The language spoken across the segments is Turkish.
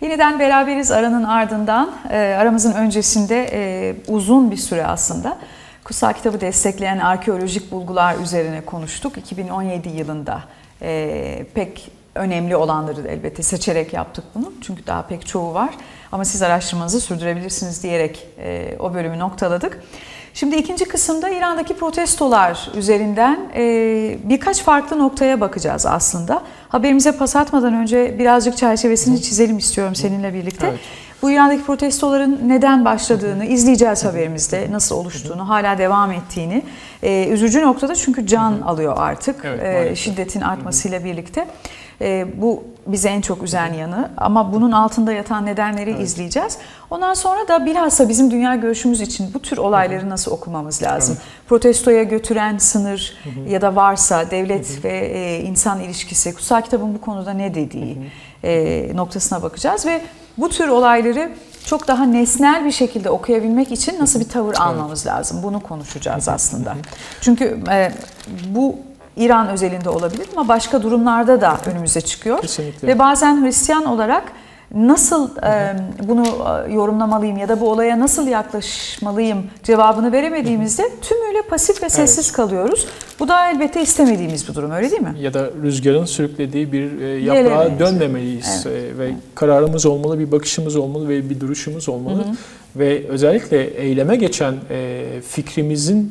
Yeniden beraberiz aranın ardından. Aramızın öncesinde uzun bir süre aslında Kutsal Kitabı destekleyen arkeolojik bulgular üzerine konuştuk. 2017 yılında pek önemli olanları da elbette seçerek yaptık bunu. Çünkü daha pek çoğu var. Ama siz araştırmanızı sürdürebilirsiniz diyerek o bölümü noktaladık. Şimdi ikinci kısımda İran'daki protestolar üzerinden birkaç farklı noktaya bakacağız aslında. Haberimize pas atmadan önce birazcık çerçevesini çizelim istiyorum seninle birlikte. Evet. Bu İran'daki protestoların neden başladığını izleyeceğiz haberimizde, nasıl oluştuğunu, hala devam ettiğini. Üzücü noktada çünkü can alıyor artık şiddetin artmasıyla birlikte. Bu bizi en çok üzen yanı ama bunun altında yatan nedenleri izleyeceğiz. Ondan sonra da bilhassa bizim dünya görüşümüz için bu tür olayları nasıl okumamız lazım? Protestoya götüren sınır ya da varsa devlet ve insan ilişkisi, Kutsal Kitabın bu konuda ne dediği noktasına bakacağız ve bu tür olayları çok daha nesnel bir şekilde okuyabilmek için nasıl bir tavır almamız lazım? Bunu konuşacağız aslında. Çünkü bu İran özelinde olabilir ama başka durumlarda da önümüze çıkıyor. Kesinlikle. Ve bazen Hristiyan olarak nasıl bunu yorumlamalıyım ya da bu olaya nasıl yaklaşmalıyım cevabını veremediğimizde tümüyle pasif ve sessiz kalıyoruz. Bu da elbette istemediğimiz bir durum, öyle değil mi? Ya da rüzgarın sürüklediği bir yaprağa dönmemeliyiz. Ve kararımız olmalı, bir bakışımız olmalı ve bir duruşumuz olmalı. Ve özellikle eyleme geçen fikrimizin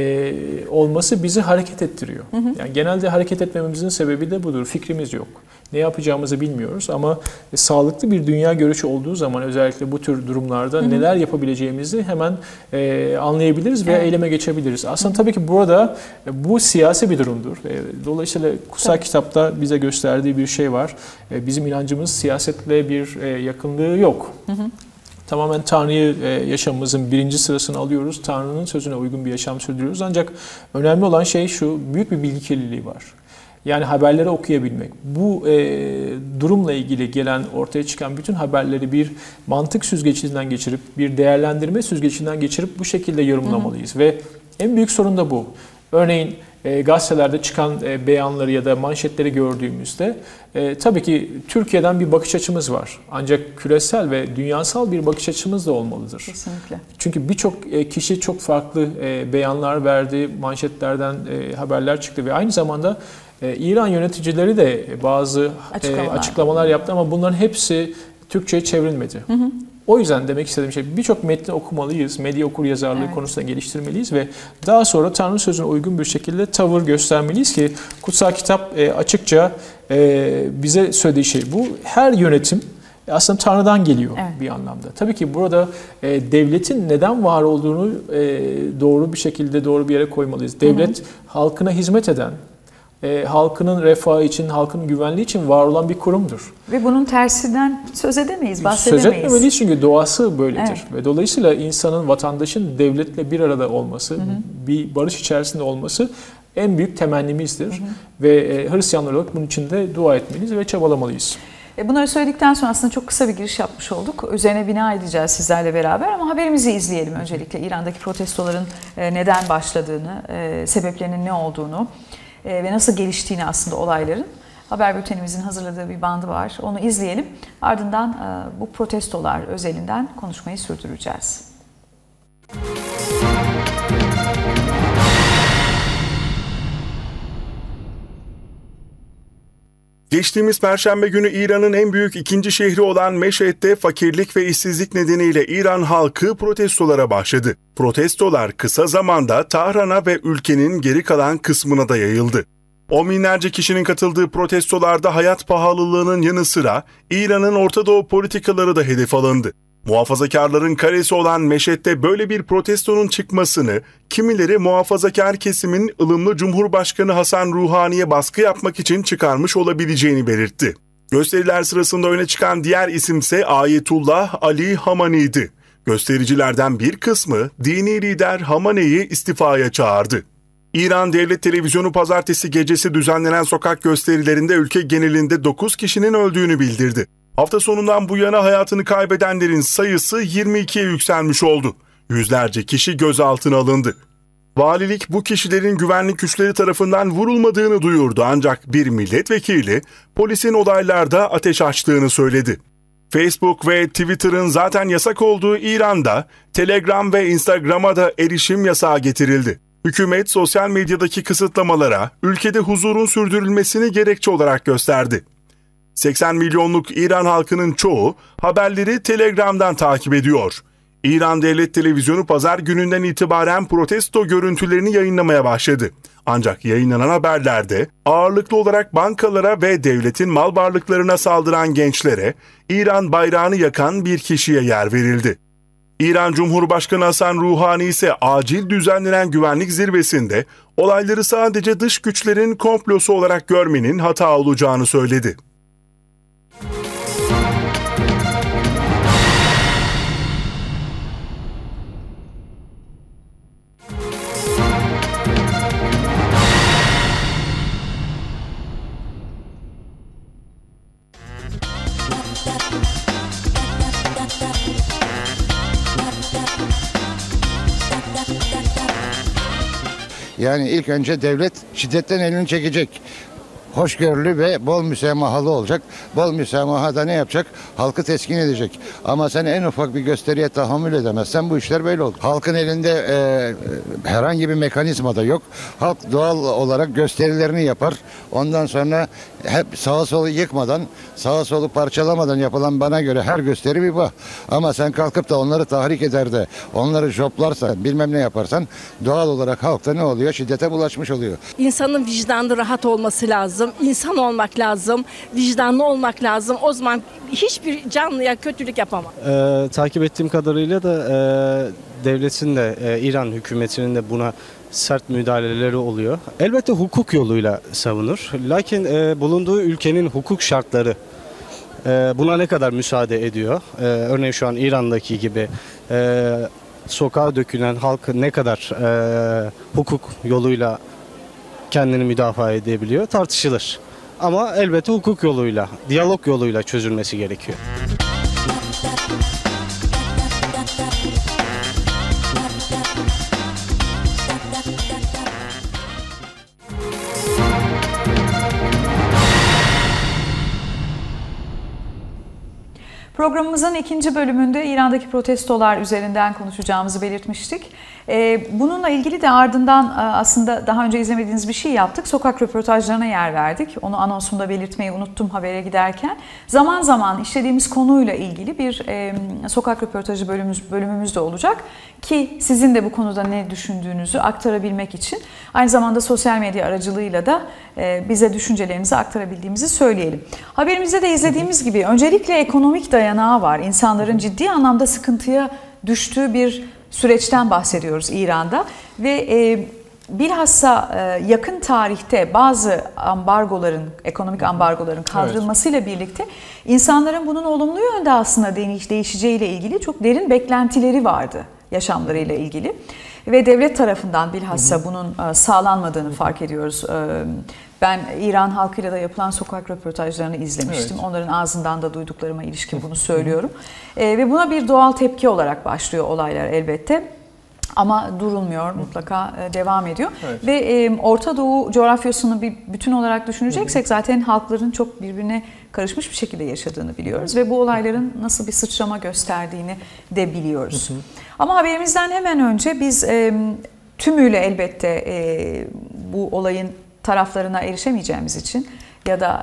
olması bizi hareket ettiriyor. Yani genelde hareket etmememizin sebebi de budur. Fikrimiz yok. Ne yapacağımızı bilmiyoruz ama sağlıklı bir dünya görüşü olduğu zaman özellikle bu tür durumlarda neler yapabileceğimizi hemen anlayabiliriz ve eyleme geçebiliriz. Aslında tabii ki burada bu siyasi bir durumdur. Dolayısıyla Kutsal Kitapta bize gösterdiği bir şey var. Bizim inancımız siyasetle bir yakınlığı yok. Tamamen Tanrı'yı yaşamımızın birinci sırasını alıyoruz. Tanrı'nın sözüne uygun bir yaşam sürdürüyoruz. Ancak önemli olan şey şu, büyük bir bilgi kirliliği var. Yani haberleri okuyabilmek. Bu durumla ilgili gelen, ortaya çıkan bütün haberleri bir mantık süzgecinden geçirip, bir değerlendirme süzgecinden geçirip bu şekilde yorumlamalıyız. Ve en büyük sorun da bu. Örneğin gazetelerde çıkan beyanları ya da manşetleri gördüğümüzde tabii ki Türkiye'den bir bakış açımız var. Ancak küresel ve dünyasal bir bakış açımız da olmalıdır. Kesinlikle. Çünkü birçok kişi çok farklı beyanlar verdi, manşetlerden haberler çıktı ve aynı zamanda İran yöneticileri de bazı açıklamalar yaptı ama bunların hepsi Türkçe'ye çevrilmedi. O yüzden demek istediğim şey, birçok metni okumalıyız, medya okuryazarlığı konusunda geliştirmeliyiz ve daha sonra Tanrı sözüne uygun bir şekilde tavır göstermeliyiz ki Kutsal Kitap açıkça bize söylediği şey bu. Her yönetim aslında Tanrı'dan geliyor bir anlamda. Tabii ki burada devletin neden var olduğunu doğru bir şekilde doğru bir yere koymalıyız. Devlet halkına hizmet eden, halkının refahı için, halkın güvenliği için var olan bir kurumdur. Ve bunun tersinden söz edemeyiz, bahsedemeyiz. Söz etmemeliyiz çünkü doğası böyledir. Ve dolayısıyla insanın, vatandaşın devletle bir arada olması, bir barış içerisinde olması en büyük temennimizdir. Ve Hristiyanlar olarak bunun için de dua etmeliyiz ve çabalamalıyız. Bunları söyledikten sonra aslında çok kısa bir giriş yapmış olduk. Üzerine bina edeceğiz sizlerle beraber ama haberimizi izleyelim öncelikle. İran'daki protestoların neden başladığını, sebeplerinin ne olduğunu ve nasıl geliştiğini aslında olayların. Haber bültenimizin hazırladığı bir bandı var. Onu izleyelim. Ardından bu protestolar özelinden konuşmayı sürdüreceğiz. Geçtiğimiz Perşembe günü İran'ın en büyük ikinci şehri olan Meşhed'de fakirlik ve işsizlik nedeniyle İran halkı protestolara başladı. Protestolar kısa zamanda Tahran'a ve ülkenin geri kalan kısmına da yayıldı. On binlerce kişinin katıldığı protestolarda hayat pahalılığının yanı sıra İran'ın Orta Doğu politikaları da hedef alındı. Muhafazakarların karesi olan Meşhed'de böyle bir protestonun çıkmasını kimileri muhafazakar kesimin ılımlı Cumhurbaşkanı Hasan Ruhani'ye baskı yapmak için çıkarmış olabileceğini belirtti. Gösteriler sırasında öne çıkan diğer isimse Ayetullah Ali Hamani'ydi. Göstericilerden bir kısmı dini lider Hamane'yi istifaya çağırdı. İran Devlet Televizyonu pazartesi gecesi düzenlenen sokak gösterilerinde ülke genelinde 9 kişinin öldüğünü bildirdi. Hafta sonundan bu yana hayatını kaybedenlerin sayısı 22'ye yükselmiş oldu. Yüzlerce kişi gözaltına alındı. Valilik bu kişilerin güvenlik güçleri tarafından vurulmadığını duyurdu ancak bir milletvekili polisin olaylarda ateş açtığını söyledi. Facebook ve Twitter'ın zaten yasak olduğu İran'da Telegram ve Instagram'a da erişim yasağı getirildi. Hükümet sosyal medyadaki kısıtlamalara ülkede huzurun sürdürülmesini gerekçe olarak gösterdi. 80 milyonluk İran halkının çoğu haberleri Telegram'dan takip ediyor. İran Devlet Televizyonu pazar gününden itibaren protesto görüntülerini yayınlamaya başladı. Ancak yayınlanan haberlerde ağırlıklı olarak bankalara ve devletin mal varlıklarına saldıran gençlere İran bayrağını yakan bir kişiye yer verildi. İran Cumhurbaşkanı Hasan Ruhani ise acil düzenlenen güvenlik zirvesinde olayları sadece dış güçlerin komplosu olarak görmenin hata olacağını söyledi. Yani ilk önce devlet şiddetten elini çekecek. Hoşgörülü ve bol müsamahalı olacak. Bol müsamahada ne yapacak? Halkı teskin edecek. Ama sen en ufak bir gösteriye tahammül edemezsen bu işler böyle olur. Halkın elinde herhangi bir mekanizma da yok. Halk doğal olarak gösterilerini yapar. Ondan sonra hep sağa solu yıkmadan, sağa solu parçalamadan yapılan bana göre her gösteri bir bah. Ama sen kalkıp da onları tahrik eder de, onları joplarsan, bilmem ne yaparsan doğal olarak halkta ne oluyor? Şiddete bulaşmış oluyor. İnsanın vicdanı rahat olması lazım. İnsan olmak lazım. Vicdanlı olmak lazım. O zaman hiçbir canlıya kötülük yapamam. Takip ettiğim kadarıyla da devletin de İran hükümetinin de buna sert müdahaleleri oluyor. Elbette hukuk yoluyla savunur. Lakin bulunduğu ülkenin hukuk şartları buna ne kadar müsaade ediyor? Örneğin şu an İran'daki gibi sokağa dökülen halk ne kadar hukuk yoluyla kendini müdafaa edebiliyor tartışılır. Ama elbette hukuk yoluyla, diyalog yoluyla çözülmesi gerekiyor. Programımızın ikinci bölümünde İran'daki protestolar üzerinden konuşacağımızı belirtmiştik. Bununla ilgili de ardından aslında daha önce izlemediğiniz bir şey yaptık. Sokak röportajlarına yer verdik. Onu anonsumda belirtmeyi unuttum habere giderken. Zaman zaman işlediğimiz konuyla ilgili bir sokak röportajı bölümümüz de olacak. Ki sizin de bu konuda ne düşündüğünüzü aktarabilmek için aynı zamanda sosyal medya aracılığıyla da bize düşüncelerinizi aktarabildiğimizi söyleyelim. Haberimizde de izlediğimiz gibi öncelikle ekonomik dayanağı var. İnsanların ciddi anlamda sıkıntıya düştüğü bir süreçten bahsediyoruz İran'da ve bilhassa yakın tarihte bazı ambargoların, ekonomik ambargoların kaldırılmasıyla birlikte insanların bunun olumlu yönde aslında değişeceğiyle ilgili çok derin beklentileri vardı yaşamlarıyla ilgili. Ve devlet tarafından bilhassa bunun sağlanmadığını fark ediyoruz. Ben İran halkıyla da yapılan sokak röportajlarını izlemiştim. Evet. Onların ağzından da duyduklarıma ilişkin bunu söylüyorum. Ve buna bir doğal tepki olarak başlıyor olaylar elbette. Ama durulmuyor, mutlaka devam ediyor. Evet. Ve Orta Doğu coğrafyasını bir bütün olarak düşüneceksek zaten halkların çok birbirine karışmış bir şekilde yaşadığını biliyoruz. Ve bu olayların nasıl bir sıçrama gösterdiğini de biliyoruz. Ama haberimizden hemen önce biz tümüyle elbette bu olayın taraflarına erişemeyeceğimiz için ya da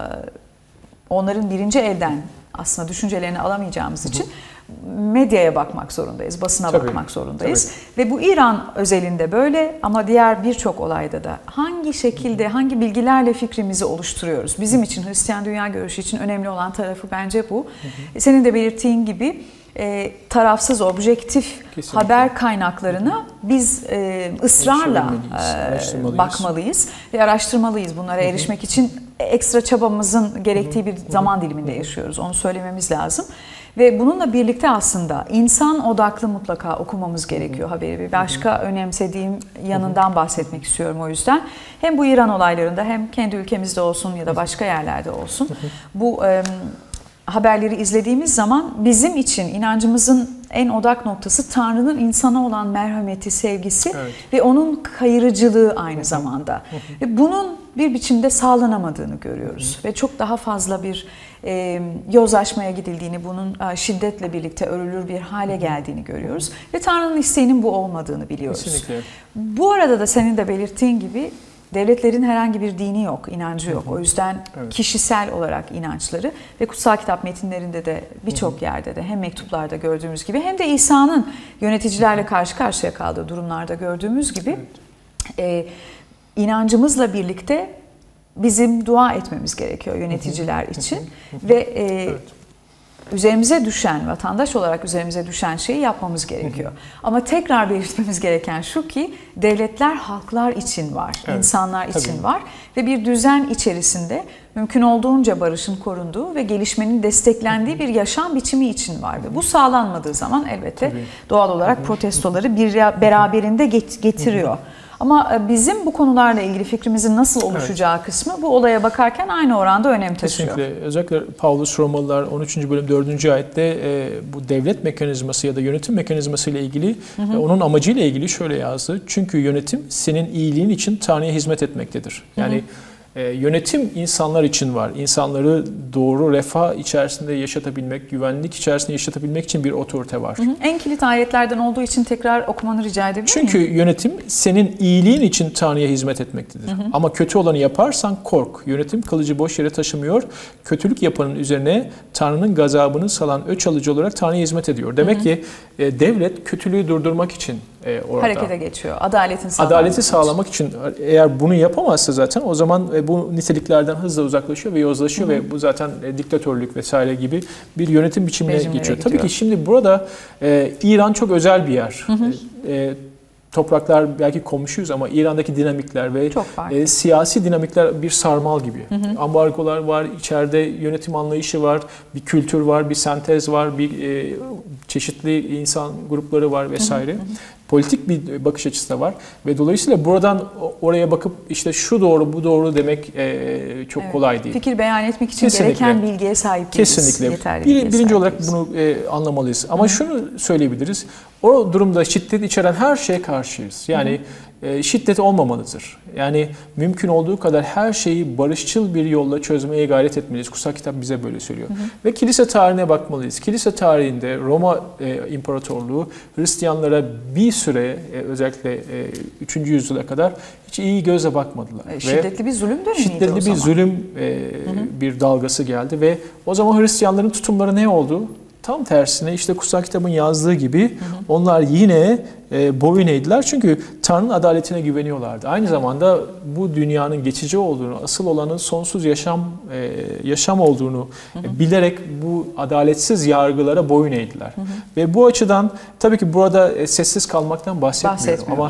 onların birinci elden aslında düşüncelerini alamayacağımız için medyaya bakmak zorundayız, basına bakmak zorundayız. Ve bu İran özelinde böyle ama diğer birçok olayda da hangi şekilde, hangi bilgilerle fikrimizi oluşturuyoruz? Bizim için, Hristiyan dünya görüşü için önemli olan tarafı bence bu. Senin de belirttiğin gibi tarafsız, objektif haber kaynaklarına biz ısrarla bakmalıyız ve araştırmalıyız. Bunlara erişmek için ekstra çabamızın gerektiği bir zaman diliminde yaşıyoruz. Onu söylememiz lazım. Ve bununla birlikte aslında insan odaklı mutlaka okumamız gerekiyor haberi. Bir başka önemsediğim yanından bahsetmek istiyorum o yüzden. Hem bu İran olaylarında hem kendi ülkemizde olsun ya da başka yerlerde olsun bu haberleri izlediğimiz zaman bizim için inancımızın en odak noktası Tanrı'nın insana olan merhameti, sevgisi evet. ve onun kayırıcılığı aynı zamanda. Ve bunun bir biçimde sağlanamadığını görüyoruz. Ve çok daha fazla bir yozlaşmaya gidildiğini, bunun şiddetle birlikte örülür bir hale geldiğini görüyoruz. Ve Tanrı'nın isteğinin bu olmadığını biliyoruz. Kesinlikle. Bu arada da senin de belirttiğin gibi devletlerin herhangi bir dini yok, inancı yok. O yüzden kişisel olarak inançları ve kutsal kitap metinlerinde de birçok yerde de hem mektuplarda gördüğümüz gibi hem de İsa'nın yöneticilerle karşı karşıya kaldığı durumlarda gördüğümüz gibi inancımızla birlikte bizim dua etmemiz gerekiyor yöneticiler için ve üzerimize düşen, vatandaş olarak üzerimize düşen şeyi yapmamız gerekiyor. Ama tekrar belirtmemiz gereken şu ki devletler halklar için var, insanlar için var ve bir düzen içerisinde mümkün olduğunca barışın korunduğu ve gelişmenin desteklendiği bir yaşam biçimi için var. Ve bu sağlanmadığı zaman elbette doğal olarak protestoları beraberinde getiriyor. Ama bizim bu konularla ilgili fikrimizin nasıl oluşacağı kısmı bu olaya bakarken aynı oranda önem taşıyor. Kesinlikle. Özellikle Pavlus Romalılar 13. bölüm 4. ayette bu devlet mekanizması ya da yönetim mekanizması ile ilgili onun amacıyla ilgili şöyle yazdı. Çünkü yönetim senin iyiliğin için Tanrı'ya hizmet etmektedir. Yani yönetim insanlar için var. İnsanları doğru refah içerisinde yaşatabilmek, güvenlik içerisinde yaşatabilmek için bir otorite var. En kilit ayetlerden olduğu için tekrar okumanı rica edebilir miyim? Çünkü yönetim senin iyiliğin için Tanrı'ya hizmet etmektedir. Ama kötü olanı yaparsan kork. Yönetim kılıcı boş yere taşımıyor. Kötülük yapanın üzerine Tanrı'nın gazabını salan öç alıcı olarak Tanrı'ya hizmet ediyor. Demek ki devlet kötülüğü durdurmak için orada harekete geçiyor. Adaleti sağlamak için eğer bunu yapamazsa zaten o zaman bu niteliklerden hızla uzaklaşıyor ve yozlaşıyor ve bu zaten diktatörlük vesaire gibi bir yönetim biçimine geçiyor. Tabii ki şimdi burada İran çok özel bir yer. Topraklar belki komşuyuz ama İran'daki dinamikler ve siyasi dinamikler bir sarmal gibi. Ambargolar var, içeride yönetim anlayışı var, bir kültür var, bir sentez var, bir çeşitli insan grupları var vesaire. Politik bir bakış açısı da var ve dolayısıyla buradan oraya bakıp işte şu doğru bu doğru demek çok kolay değil. Fikir beyan etmek için gereken bilgiye sahip değiliz. Kesinlikle. Birinci olarak bunu anlamalıyız. Ama şunu söyleyebiliriz. O durumda şiddet içeren her şeye karşıyız. Yani şiddet olmamalıdır. Yani mümkün olduğu kadar her şeyi barışçıl bir yolla çözmeye gayret etmeliyiz. Kutsal kitap bize böyle söylüyor. Ve kilise tarihine bakmalıyız. Kilise tarihinde Roma İmparatorluğu Hristiyanlara bir süre özellikle 3. yüzyıla kadar hiç iyi gözle bakmadılar. Şiddetli bir zulüm dönemiydi şiddetli o zaman. bir zulüm bir dalgası geldi ve o zaman Hristiyanların tutumları ne oldu? Tam tersine işte kutsal kitabın yazdığı gibi onlar yine boyun eğdiler. Çünkü Tanrı'nın adaletine güveniyorlardı. Aynı zamanda bu dünyanın geçici olduğunu, asıl olanın sonsuz yaşam olduğunu bilerek bu adaletsiz yargılara boyun eğdiler. Ve bu açıdan tabii ki burada sessiz kalmaktan bahsetmiyorum. Ama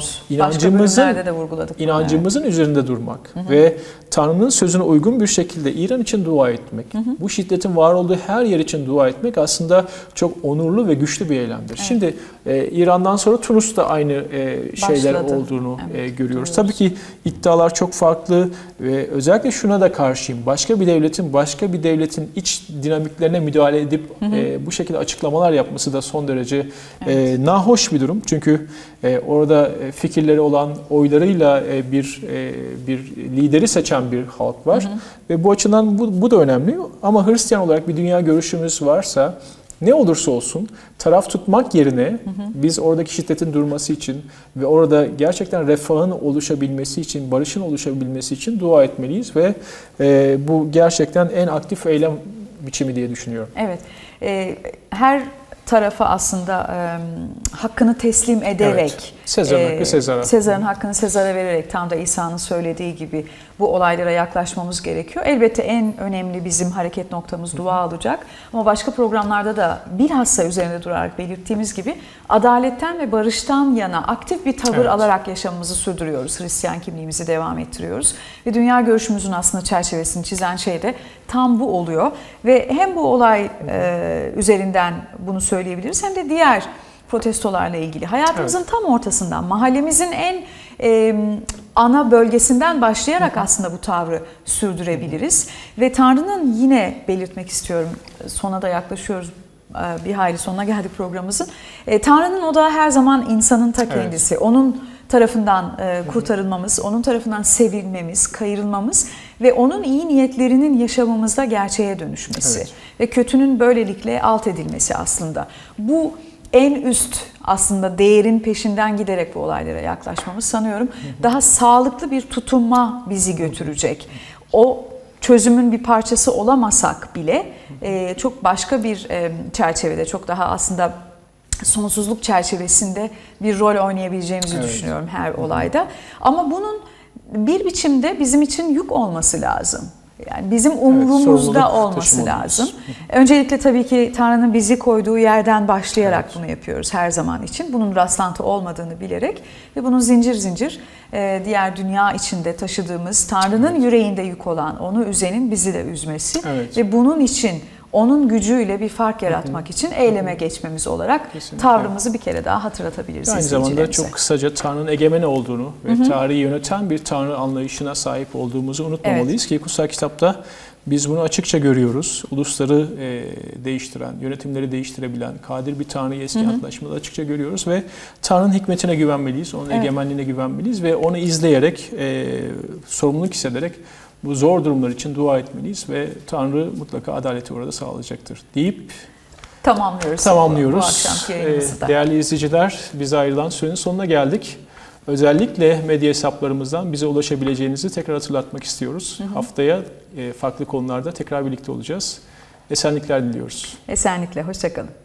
inancımızın üzerinde durmak ve Tanrı'nın sözüne uygun bir şekilde İran için dua etmek, bu şiddetin var olduğu her yer için dua etmek aslında çok onurlu ve güçlü bir eylemdir. Şimdi İran'dan sonra Tunus'ta aynı şeyler olduğunu görüyoruz. Tabii ki iddialar çok farklı ve özellikle şuna da karşıyım. Başka bir devletin iç dinamiklerine müdahale edip bu şekilde açıklamalar yapması da son derece nahoş bir durum. Çünkü orada fikirleri olan, oylarıyla bir lideri seçen bir halk var. Ve bu açıdan bu da önemli. Ama Hristiyan olarak bir dünya görüşümüz varsa ne olursa olsun taraf tutmak yerine biz oradaki şiddetin durması için ve orada gerçekten refahın oluşabilmesi için, barışın oluşabilmesi için dua etmeliyiz ve bu gerçekten en aktif eylem biçimi diye düşünüyorum. Evet. Her tarafa aslında hakkını teslim ederek, Sezar'ın hakkı Sezar'a. Sezar'ın hakkını Sezar'a vererek tam da İsa'nın söylediği gibi bu olaylara yaklaşmamız gerekiyor. Elbette en önemli bizim hareket noktamız dua olacak. Ama başka programlarda da bilhassa üzerinde durarak belirttiğimiz gibi adaletten ve barıştan yana aktif bir tavır alarak yaşamımızı sürdürüyoruz. Hristiyan kimliğimizi devam ettiriyoruz. Ve dünya görüşümüzün aslında çerçevesini çizen şey de tam bu oluyor. Ve hem bu olay üzerinden bunu söyleyebiliriz hem de diğer protestolarla ilgili hayatımızın tam ortasından, mahallemizin en ana bölgesinden başlayarak aslında bu tavrı sürdürebiliriz. Ve Tanrı'nın yine belirtmek istiyorum, sona da yaklaşıyoruz bir hayli sonuna geldik programımızın. Tanrı'nın odağı her zaman insanın ta kendisi. Evet. Onun tarafından kurtarılmamız, onun tarafından sevilmemiz, kayırılmamız ve onun iyi niyetlerinin yaşamımızda gerçeğe dönüşmesi. Evet. Ve kötünün böylelikle alt edilmesi aslında. Bu en üst aslında değerin peşinden giderek bu olaylara yaklaşmamız sanıyorum daha sağlıklı bir tutunma bizi götürecek. O çözümün bir parçası olamasak bile çok başka bir çerçevede, çok daha aslında sonsuzluk çerçevesinde bir rol oynayabileceğimizi düşünüyorum her olayda. Ama bunun bir biçimde bizim için yük olması lazım. Yani bizim umurumuzda olması lazım. Öncelikle tabii ki Tanrı'nın bizi koyduğu yerden başlayarak bunu yapıyoruz her zaman için. Bunun rastlantı olmadığını bilerek ve bunun zincir zincir diğer dünya içinde taşıdığımız Tanrı'nın yüreğinde yük olan, onu üzenin bizi de üzmesi ve bunun için onun gücüyle bir fark yaratmak için eyleme geçmemiz olarak tavrımızı bir kere daha hatırlatabiliriz. Aynı zamanda çok kısaca Tanrı'nın egemen olduğunu ve tarihi yöneten bir Tanrı anlayışına sahip olduğumuzu unutmamalıyız ki kutsal kitapta biz bunu açıkça görüyoruz. Ulusları değiştiren, yönetimleri değiştirebilen, kadir bir Tanrı'yı eski antlaşmada açıkça görüyoruz ve Tanrı'nın hikmetine güvenmeliyiz, onun egemenliğine güvenmeliyiz ve onu izleyerek, sorumluluk hissederek bu zor durumlar için dua etmeliyiz ve Tanrı mutlaka adaleti orada sağlayacaktır deyip tamamlıyoruz. Bu akşamki yayınımızı da. Değerli izleyiciler, bize ayrılan sürenin sonuna geldik. Özellikle medya hesaplarımızdan bize ulaşabileceğinizi tekrar hatırlatmak istiyoruz. Haftaya farklı konularda tekrar birlikte olacağız. Esenlikler diliyoruz. Esenlikle, hoşça kalın.